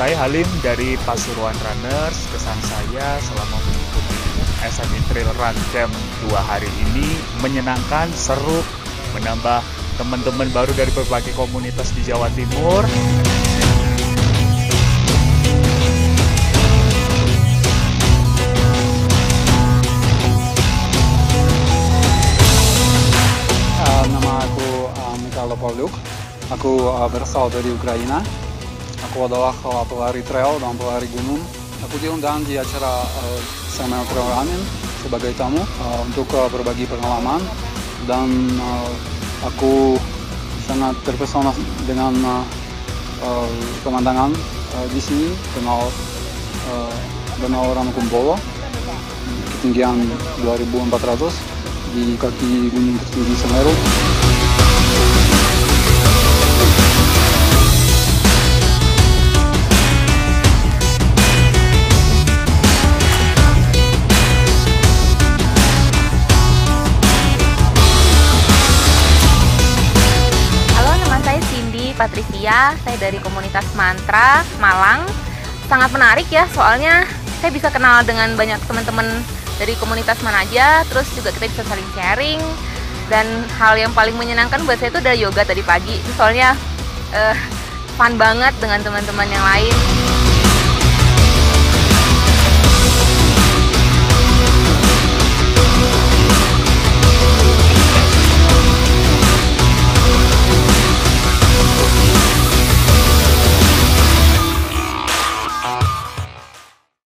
Saya Halim dari Pasuruan Runners. Kesan saya selama mengikuti SMI Trail Run Camp 2 hari ini menyenangkan, seru, menambah teman-teman baru dari berbagai komunitas di Jawa Timur. Nama aku Mikhail Pauluk. Aku berasal dari Ukraina. Aku adalah pelari trail dan pelari gunung. Aku diundang di acara SMI Trail Running sebagai tamu untuk berbagi pengalaman, dan aku sangat terpesona dengan pemandangan di sini. Danau Ranukumbolo, ketinggian 2.400 di kaki gunung tertinggi Semeru. Patricia, saya dari komunitas Mantra Malang. Sangat menarik ya, soalnya saya bisa kenal dengan banyak teman-teman dari komunitas mana aja, terus juga kita bisa saling sharing. Dan hal yang paling menyenangkan buat saya itu adalah yoga tadi pagi, soalnya fun banget dengan teman-teman yang lain.